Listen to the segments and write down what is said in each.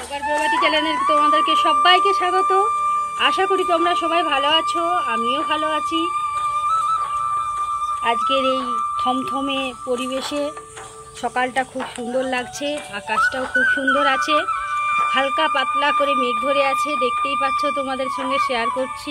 প্রভাতী চ্যানেলে তোমাদেরকে সবাইকে স্বাগত। আশা করি তোমরা সবাই ভালো আছো, আমিও ভালো আছি। আজকের এই থমথমে পরিবেশে সকালটা খুব সুন্দর লাগছে, আকাশটাও খুব সুন্দর আছে, হালকা পাতলা করে মেঘ ধরে আছে, দেখতেই পাচ্ছ, তোমাদের সঙ্গে শেয়ার করছি।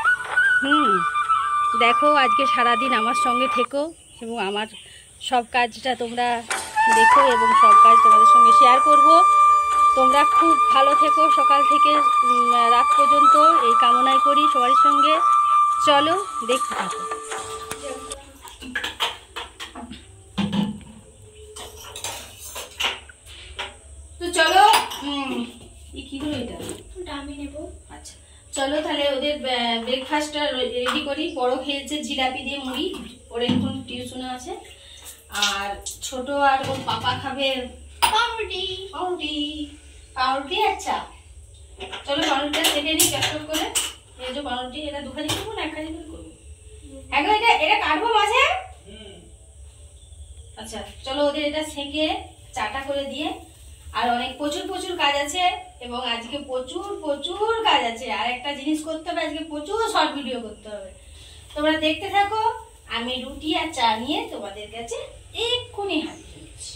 দেখো, আজকে সারাদিন আমার সঙ্গে থেকো এবং আমার সব কাজটা তোমরা দেখো এবং সব কাজ তোমাদের সঙ্গে শেয়ার করব। তোমরা খুব ভালো থেকো, সকাল থেকে রাত পর্যন্ত এই কামনাই করি সবার সঙ্গে। চলো দেখতে থাকো। তো চলো, কি হলো এটা? আমি নেব। আচ্ছা চলো তাহলে ওদের ব্রেকফাস্টটা রেডি করি। বড় খেয়েছে জিলাপি দিয়ে মুড়ি, ওর এখন টিউশনে আছে। আর ছোট আর ওর পাপা খাবে পাউরুটি পাউরুটি পাউরুটি। আচ্ছা চলো পাউরুটিটা সেটে নিই চটচট করে। এই যে পাউরুটি, এটা দুখানি করবো না একখানি করে করবো? এখন এটা কাটবো মাঝে। আচ্ছা চলো ওদের এটা সেঁকে চাটা করে দিয়ে, আর অনেক প্রচুর কাজ আছে এবং আজকে প্রচুর কাজ আছে। আর একটা জিনিস করতে হবে, আজকে প্রচুর শর্ট ভিডিও করতে হবে। তোমরা দেখতে থাকো, আমি রুটি আর চা নিয়ে তোমাদের কাছে এক্ষুনি হাজির হচ্ছি।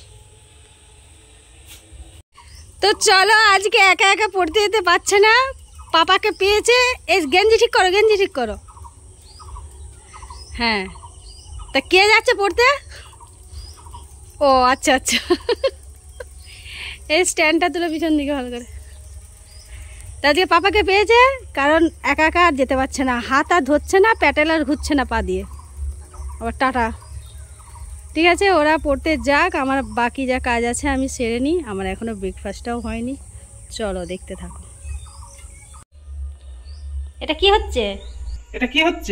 তো চলো, আজকে একা একা পড়তে যেতে পারছে না, পাপাকে পেয়েছে। এই গেঞ্জি ঠিক করো, গেঞ্জি ঠিক করো। হ্যাঁ, তা কে যাচ্ছে পড়তে? ও আচ্ছা আচ্ছা, এই স্ট্যান্ডটা তুলে পিছন দিকে ভালো করে। তা আজকে পাপাকে পেয়েছে, কারণ একা একা আর যেতে পারছে না, হাত আর ধরছে না, প্যাটেল আর ঘুরছে না পা দিয়ে। আবার টাটা। ঠিক আছে, ওরা পড়তে যাক, আমার বাকি যা কাজ আছে আমি সেরে নিই। আমার এখনো ব্রেকফাস্টটাও হয়নি। চলো দেখতে থাকো। এটা কি হচ্ছে? এটা কি হচ্ছে?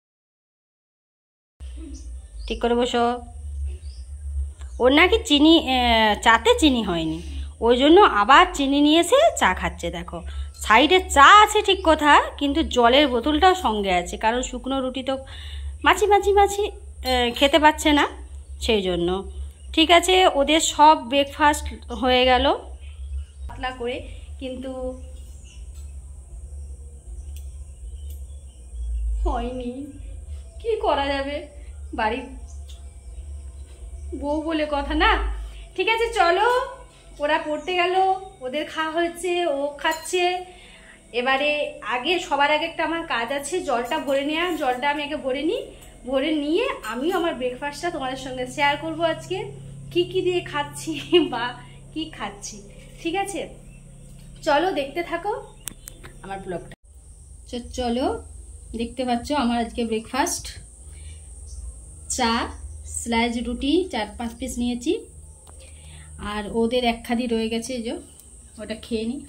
ঠিক করে বসো। ওর নাকি চিনি, চাতে চিনি হয়নি, ওই জন্য আবার চিনি নিয়ে এসে চা খাচ্ছে। দেখো, সাইডে চা আছে ঠিক কথা, কিন্তু জলের বোতলটাও সঙ্গে আছে, কারণ শুকনো রুটি তো মাছি খেতে পাচ্ছে না, সেই জন্য। ঠিক আছে, ওদের সব ব্রেকফাস্ট হয়ে গেল পাতলা করে, কিন্তু হয়নি। কি করা যাবে, বাড়ির বউ বলে কথা না। ঠিক আছে চলো, ওরা পড়তে গেল, ওদের খাওয়া হয়েছে, ও খাচ্ছে। এবারে সবার আগে একটা আমার কাজ আছে, জলটা ভরে নেওয়া। জলটা আমি আগে ভরে নিই, ভরে নিয়ে আমিও আমার ব্রেকফাস্টটা তোমাদের সঙ্গে শেয়ার করব। আজকে কি দিয়ে খাচ্ছি বা কি খাচ্ছি। ঠিক আছে চলো দেখতে থাকো আমার ব্লগটা। চলো দেখতে পাচ্ছ আমার আজকে ব্রেকফাস্ট, চা, স্লাইস রুটি 4-5 পিস নিয়েছি, আর ওদের এক খাদি রয়ে গেছে, এই যে ওটা খেয়ে নিই,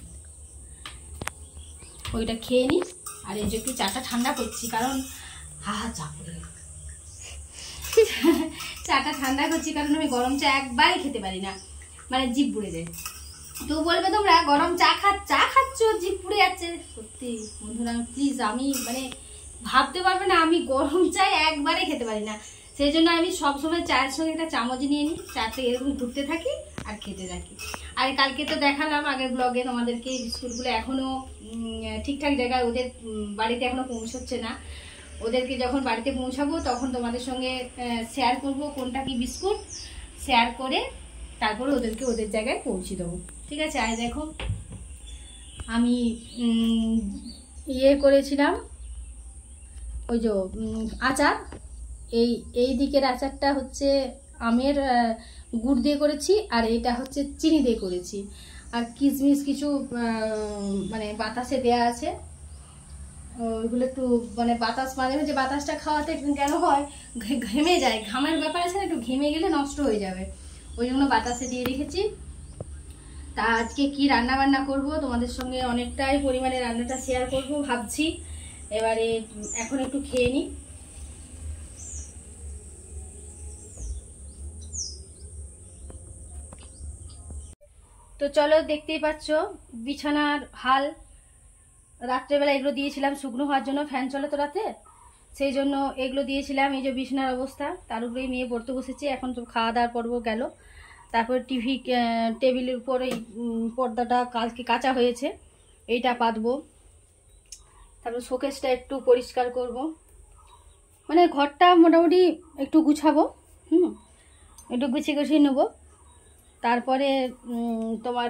ওইটা খেয়ে নিই। আর এই যে একটু চাটা ঠান্ডা করছি, কারণ চা পড়ে গেল। চাটা ঠান্ডা করছি কারণ আমি গরম চা একবারই খেতে পারি না, মানে জিভ পুড়ে যায়। তো বলবে তোমরা গরম চা খাচ্ছ জিভ পুড়ে যাচ্ছে। সত্যি বন্ধুরা প্লিজ, আমি মানে ভাবতে পারবে না, আমি গরম চা একবারে খেতে পারি না। সেই জন্য আমি সবসময় চায়ের সঙ্গে একটা চামচ নিয়ে নিই, চাতে এরকম ঘুরতে থাকি আর খেতে থাকি। আর কালকে তো দেখালাম আগের ব্লগে তোমাদেরকে, বিস্কুটগুলো এখনও ঠিকঠাক জায়গায় ওদের বাড়িতে এখনও পৌঁছচ্ছে না। ওদেরকে যখন বাড়িতে পৌঁছাবো তখন তোমাদের সঙ্গে শেয়ার করব কোনটা কি বিস্কুট, শেয়ার করে তারপরে ওদেরকে ওদের জায়গায় পৌঁছে দেবো। ঠিক আছে, আর দেখো আমি করেছিলাম ওই যে আচার। এই দিকের আচারটা হচ্ছে আমের গুড় দিয়ে করেছি, আর এইটা হচ্ছে চিনি দিয়ে করেছি। আর কিশমিশ কিছু মানে বাতাসে দেয়া আছে, ওইগুলো একটু মানে বাতাস, মাঝে মাঝে বাতাসটা খাওয়াতে কেন হয়, ঘেমে যায়, ঘামের ব্যাপার আছে না, একটু ঘেমে গেলে নষ্ট হয়ে যাবে, ওই জন্য বাতাসে দিয়ে রেখেছি। তা আজকে কি রান্না বান্না করব তোমাদের সঙ্গে অনেকটাই পরিমাণে রান্নাটা শেয়ার করব ভাবছি। এবারে এখন একটু খেয়ে নিই। তো চলো দেখতেই পাচ্ছ বিছানার হাল। রাত্রেবেলা এগুলো দিয়েছিলাম শুকনো হওয়ার জন্য, ফ্যান চলে তো রাতে, সেই জন্য এগুলো দিয়েছিলাম। এই যে বিছানার অবস্থা, তার উপরেই মেয়ে পড়তে বসেছে। এখন তো খাওয়া দাওয়ার পর্ব গেল, তারপরে টিভি টেবিলের উপর এই পর্দাটা কালকে কাঁচা হয়েছে, এইটা পাতবো। তারপর শোকেসটা একটু পরিষ্কার করব, মানে ঘরটা মোটামুটি একটু গুছাবো, একটু গুছিয়ে নেব। তারপরে তোমার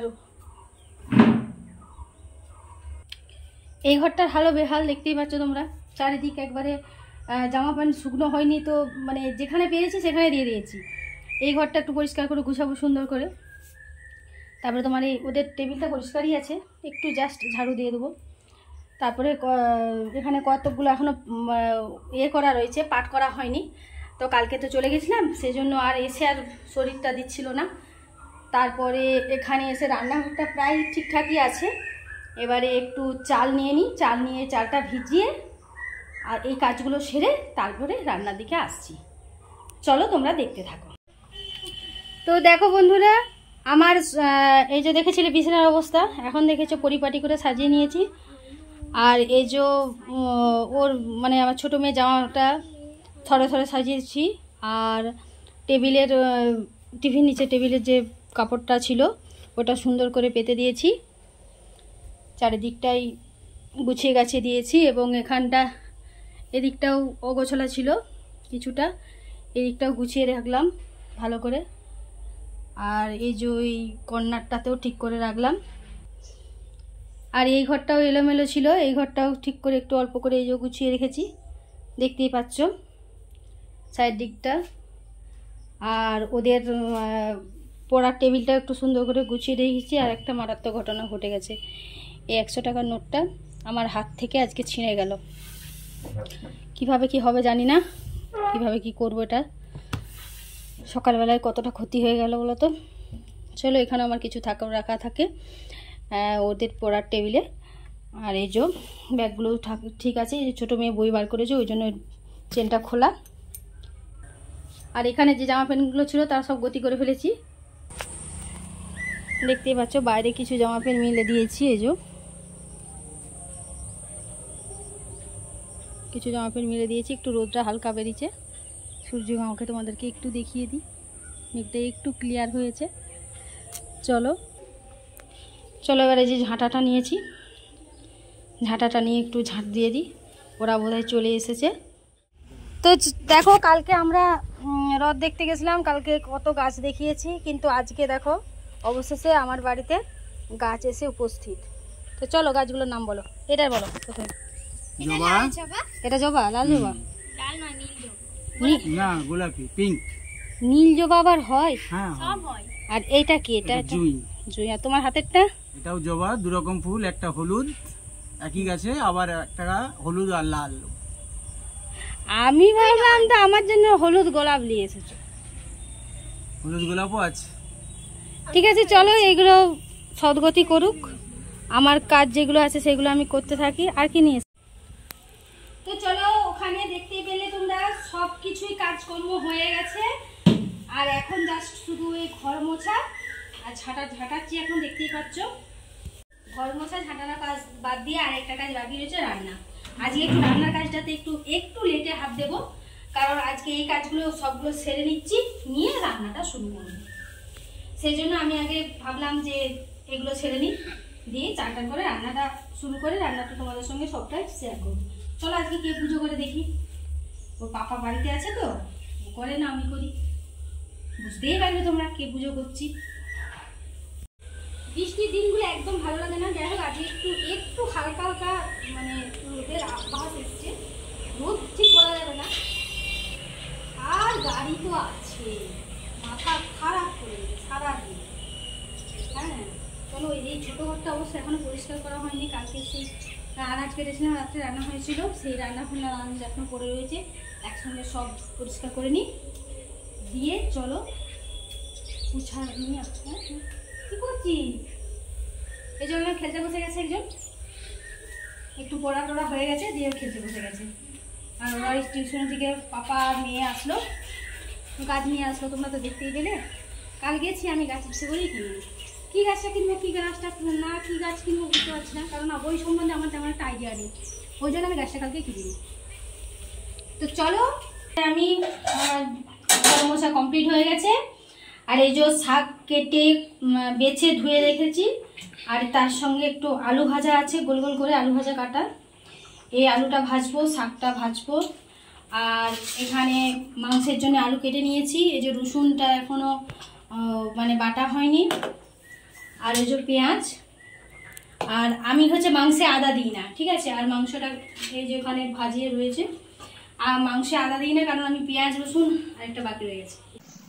এই ঘরটার হালও বেহাল, দেখতেই পাচ্ছ তোমরা। চারিদিক একবারে জামা প্যান্ট শুকনো হয়নি, তো মানে যেখানে পেয়েছি সেখানে দিয়ে দিয়েছি। এই ঘরটা একটু পরিষ্কার করে গুছাবো সুন্দর করে। তারপরে তোমার এই ওদের টেবিলটা পরিষ্কারই আছে, একটু জাস্ট ঝাড়ু দিয়ে দেবো। তারপরে এখানে কতকগুলো এখনও করা রয়েছে, পাট করা হয়নি। তো কালকে তো চলে গেছিলাম, সেই জন্য আর এসে আর শরীরটা দিচ্ছিল না। তারপরে এখানে এসে রান্নাঘরটা প্রায় ঠিকঠাকই আছে। এবারে একটু চাল নিয়ে নিই, চাল নিয়ে চালটা ভিজিয়ে আর এই কাজগুলো সেরে তারপরে রান্নার দিকে আসছি। চলো তোমরা দেখতে থাকো। তো দেখো বন্ধুরা, আমার এই যে দেখেছিলে বিছানার অবস্থা, এখন দেখেছো পরিপাটি করে সাজিয়ে নিয়েছি। আর এই যে ওর মানে আমার ছোটো মেয়ে জামাটা থরে থরে সাজিয়েছি। আর টেবিলের টিভির নিচে টেবিলের যে কাপড়টা ছিল ওটা সুন্দর করে পেতে দিয়েছি, চারিদিকটাই গুছিয়ে গাছিয়ে দিয়েছি। এবং এখানটা এদিকটাও অগোছালা ছিল কিছুটা, এদিকটাও গুছিয়ে রাখলাম ভালো করে। আর এই যে ওই কর্নারটাতেও ঠিক করে রাখলাম। আর এই ঘরটাও এলোমেলো ছিল, এই ঘরটাও ঠিক করে একটু অল্প করে এই যে গুছিয়ে রেখেছি, দেখতেই পাচ্ছ সাইড দিকটা। আর ওদের পড়ার টেবিলটা একটু সুন্দর করে গুছিয়ে রেখেছি। আর একটা মারাত্মক ঘটনা ঘটে গেছে, এই 100 টাকার নোটটা আমার হাত থেকে আজকে ছিঁড়ে গেল। কিভাবে কি হবে জানি না, কিভাবে কি করবো এটা। সকালবেলায় কতটা ক্ষতি হয়ে গেল বলো তো। চলো, এখানে আমার কিছু রাখা থাকে ওদের পড়ার টেবিলে। আর এই যে ব্যাগগুলো ঠিক আছে, এই যে ছোটো মেয়ে বই বার করেছে ওই জন্য চেনটা খোলা। আর এখানে যে জামা প্যান্টগুলো ছিল তারা সব গতি করে ফেলেছি, দেখতেই পাচ্ছ। বাইরে কিছু জামা প্যান্ট মিলে দিয়েছি, এই যে কিছু জামা প্যান্ট মিলে দিয়েছি। একটু রোদটা হালকা বেরিয়েছে, সূর্য আমাকে তোমাদেরকে একটু দেখিয়ে দিই, মেঘটা একটু ক্লিয়ার হয়েছে। চলো চলো, এবারে যে ঝাঁটাটা নিয়েছি, ঝাঁটাটা নিয়ে একটু ঝাঁট দিয়ে দিই, ওরা বোধহয় চলে এসেছে। তো দেখো, কালকে আমরা রথ দেখতে গেছিলাম, কালকে কত গাছ দেখিয়েছি, কিন্তু আজকে দেখো অবশেষে আমার বাড়িতে গাছ এসে উপস্থিত। তো চলো গাছগুলোর নাম বলো, এটার বলো প্রথমে। এটা জবা, লাল জবা না গোলাপি পিঙ্ক। নীল জবা আবার হয়? হ্যাঁ হয়। আর এইটা কি? এটা জুঁই। জুঁই। আর তোমার হাতেরটা? এটাও জবা, দু রকম ফুল, একটা হলুদ একই গাছে, আবার একটা হলুদ আর লাল। আমি ভাবলাম তো আমার জন্য হলুদ গোলাপ নিয়ে এসেছো। হলুদ গোলাপও আছে। ঠিক আছে চলো, এগুলো সদ্গতি করুক, আমার কাজ যেগুলো আছে সেগুলো আমি করতে থাকি। আর কি নিয়ে তো চলো, ওখানে দেখতে পেলে তোমরা সব কিছুই কাজকর্ম হয়ে গেছে। আর এখন জাস্ট শুধু এই ঘর মোছা আর ঝাঁটাচ্ছি, এখন দেখতেই পাচ্ছ। ঘর মোছা ঝাঁটানোর কাজ বাদ দিয়ে আর একটা কাজ বাকি রয়েছে, রান্না। আজকে একটু রান্নার কাজটাতে একটু লেটে হাত দেবো, কারণ আজকে এই কাজগুলো সবগুলো সেরে নিচ্ছি, নিয়ে রান্নাটা শুরু করবো। সেই জন্য আমি আগে ভাবলাম যে এগুলো ছেড়ে নিই, দিয়ে চারটা করে রান্নাটা শুরু করে রান্নাটা তোমাদের সঙ্গে সবটাই শেয়ার করবো। চলো আজকে কে পুজো করে দেখি। ওর পাপা বাড়িতে আছে তো, করে না আমি করি, বুঝতেই পারবে তোমরা কে পুজো করছি। বৃষ্টির দিনগুলো একদম ভালো লাগে না। যাই হোক আজকে একটু হালকা হালকা মানে রোদের আভাস এসছে, রোদ ঠিক বলা যাবে না। আর গাড়ি তো আছে, মাথা খারাপ করে দেবে সারাদিন। হ্যাঁ চলো, এই ছোটো ঘরটা অবশ্য এখনো পরিষ্কার করা হয়নি। কালকে সেই আনাজ কেটেছিলাম, রাত্রে রান্না হয়েছিল, সেই রান্না আনাজ এখনো পড়ে রয়েছে, একসঙ্গে সব পরিষ্কার করে নিই, দিয়ে চলো পুছা নিয়ে আসতে। কি করছি? এই জন্য খেলতে বসে গেছে একজন, একটু পড়া টোড়া হয়ে গেছে, দিয়ে খেলতে বসে গেছে। আর ওরা টিউশন থেকে পাপা মেয়ে আসলো, গাছ নিয়ে আসলো, তোমরা তো দেখতেই পেলে। কাল গেছি আমি গাছ ইচ্ছে করেই কিনবো, কী গাছটা কিনবো কী গাছটা না কী গাছ কিনবো বুঝতে পারছি না, কারণ ওই সম্বন্ধে আমার তেমন একটা আইডিয়া নেই, ওই জন্য আমি গাছটা কালকে কিনি। তো চলো, আমি মশা কমপ্লিট হয়ে গেছে। আর এই যে শাক কেটে বেছে ধুয়ে রেখেছি, আর তার সঙ্গে একটু আলু ভাজা আছে, গোল গোল করে আলু ভাজা কাটা। এই আলুটা ভাজবো, শাকটা ভাজবো। আর এখানে মাংসের জন্য আলু কেটে নিয়েছি। এই যে রসুনটা এখনো মানে বাটা হয়নি, আর এই যে পেঁয়াজ। আর আমি হচ্ছে মাংসে আদা দিই না, ঠিক আছে। আর মাংসটা এই যে ওখানে ভাজিয়ে রয়েছে, আর মাংসে আদা দিই না কারণ আমি পেঁয়াজ রসুন আর একটা বাকি রয়ে গেছে।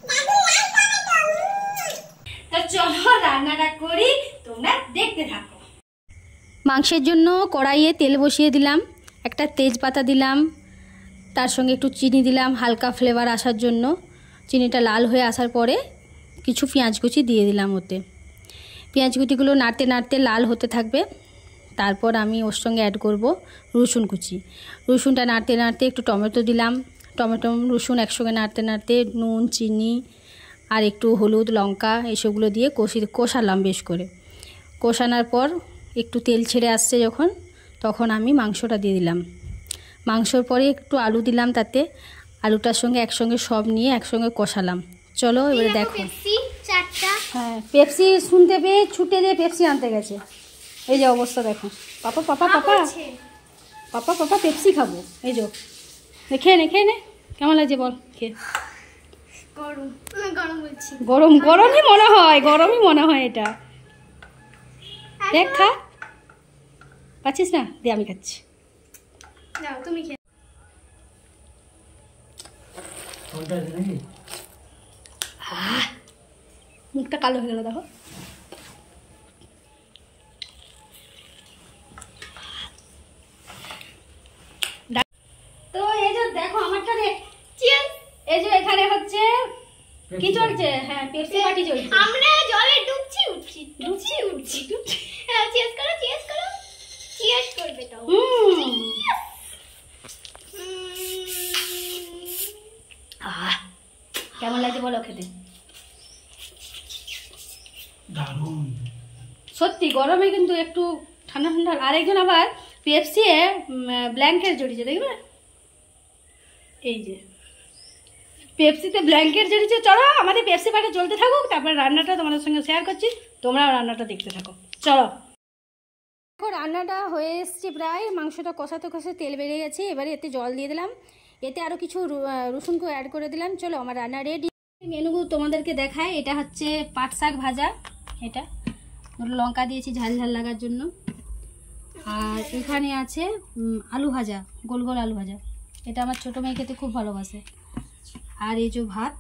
তো চলো রান্নাটা করি, তোমরা দেখতে থাকো। মাংসের জন্য কড়াইয়ে তেল বসিয়ে দিলাম, একটা তেজপাতা দিলাম, তার সঙ্গে একটু চিনি দিলাম হালকা ফ্লেভার আসার জন্য। চিনিটা লাল হয়ে আসার পরে কিছু পেঁয়াজ কুচি দিয়ে দিলাম ওতে। পেঁয়াজ কুচিগুলো নাড়তে নাড়তে লাল হতে থাকবে। তারপর আমি ওর সঙ্গে অ্যাড করব রসুন কুচি। রসুনটা নাড়তে নাড়তে একটু টমেটো দিলাম, টমেটো রসুন একসঙ্গে নাড়তে নাড়তে নুন চিনি আর একটু হলুদ লঙ্কা এসবগুলো দিয়ে কষালাম বেশ করে। কষানোর পর একটু তেল ছেড়ে আসছে যখন, তখন আমি মাংসটা দিয়ে দিলাম। মাংসর পরে একটু আলু দিলাম, তাতে আলুটার সঙ্গে একসঙ্গে সব নিয়ে একসঙ্গে কষালাম। চলো এবারে দেখো। হ্যাঁ, পেপসি শুনতে পেয়ে ছুটে যেয়ে পেপসি আনতে গেছে। এই যে অবস্থা দেখো। পাপা পাপা পাপা পাপা পাপা পেপসি খাবো। এই যে খেয়ে নে খেয়ে নে, কেমন লাগছে বল খেয়ে? গরম গরমই মনে হয়, গরমই মনে হয় এটা। দেখ খা, পাচ্ছিস না? দে আমি খাচ্ছি। তুমি খেয়ে। মুখটা কালো হয়ে গেল দেখো। তো এই যে দেখো আমারটা রে, এই যে এখানে হচ্ছে কি চলছে? হ্যাঁ, পেপসি পার্টি চলছে। আমরা জলে ডুবছি উঠছি ডুবছি উঠছি ডুবছি। হ্যাঁ, চিয়ার্স করো চিয়ার্স করো। চিয়ার্স করবে তো। কেমন লাগছে বলো খেতে? দারুণ সত্যি। গরমে কিন্তু একটু ঠান্ডা ঠান্ডা। আরেকজন আবার পেপসি ব্ল্যাঙ্কেট জড়িয়েছে, দেখবে? এই যে পেপসিতে ব্ল্যাঙ্কেট জড়িয়েছে। চলো আমাদের পেপসি পার্টি চলতে থাকুক, তারপরে রান্নাটা তোমাদের সঙ্গে শেয়ার করছি, তোমরাও রান্নাটা দেখতে থাকো। চলো। দেখো রান্নাটা হয়ে এসছে প্রায়। মাংসটা কষাতে কষাতে তেল বেরিয়ে গেছে। এবারে এতে জল দিয়ে দিলাম, এতে আরও কিছু রসুনকে অ্যাড করে দিলাম। চলো আমার রান্না রেডি। মেনুগুলো তোমাদেরকে দেখায়। এটা হচ্ছে পাট শাক ভাজা, এটা লঙ্কা দিয়েছি ঝাল ঝাল লাগার জন্য। আর এখানে আছে আলু ভাজা, গোল গোল আলু ভাজা। এটা আমার ছোটো মেয়ে খেতে খুব ভালোবাসে। আর এই যে ভাত,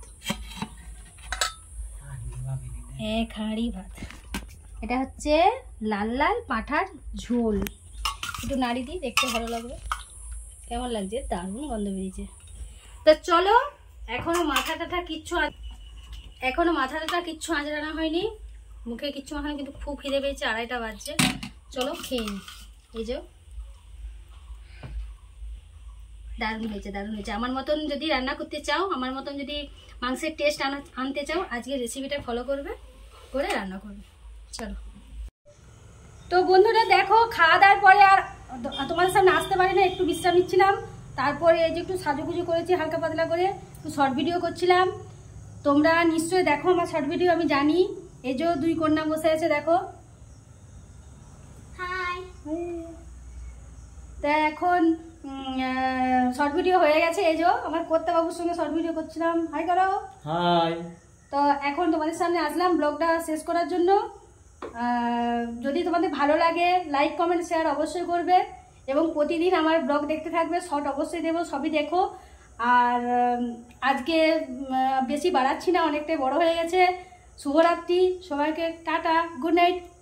এক হাঁড়ি ভাত। এটা হচ্ছে লাল লাল পাঁঠার ঝোল। একটু নাড়ি দিই, দেখতে ভালো লাগবে। কেমন লাগছে? দারুণ গন্ধ বেরিয়েছে। তো চলো, এখনো মাথা টাথা কিচ্ছু আঁচড়ানো হয়নি, মুখে কিচ্ছু মাখানো, কিন্তু খুব খিদে পেয়েছে। 2:30 বাজছে। চলো খেয়ে নিই। এই যে দারুণ হয়েছে, দারুণ হয়েছে। আমার মতন যদি রান্না করতে চাও, আমার মতন যদি মাংসের টেস্ট আনতে চাও, আজকে রেসিপিটা ফলো করবে, করে রান্না করবে। চলো। তো বন্ধুরা দেখো, খাওয়া দাওয়ার পরে আর তোমাদের সামনে আসতে পারি না, একটু বিশ্রাম নিচ্ছিলাম। তারপরে এই যে একটু সাজুগুজু করেছি হালকা পাতলা করে, একটু শর্ট ভিডিও করছিলাম। তোমরা নিশ্চয়ই দেখো আমার শর্ট ভিডিও, আমি জানি। এই যে 2 কন্যা বসে আছে দেখো। হাই। তা এখন শর্ট ভিডিও হয়ে গেছে। এই যে আমার কর্তা বাবুর সঙ্গে শর্ট ভিডিও করছিলাম। হাই করো। হাই। তো এখন তোমাদের সামনে আসলাম ব্লগটা শেষ করার জন্য। যদি তোমাদের ভালো লাগে, লাইক কমেন্ট শেয়ার অবশ্যই করবে, এবং প্রতিদিন আমার ব্লগ দেখতে থাকবে। শর্ট অবশ্যই দেবো, সবই দেখো। আর আজকে বেশি বাড়াচ্ছি না, অনেকটাই বড় হয়ে গেছে। শুভরাত্রি সবাইকে, টাটা, গুড নাইট।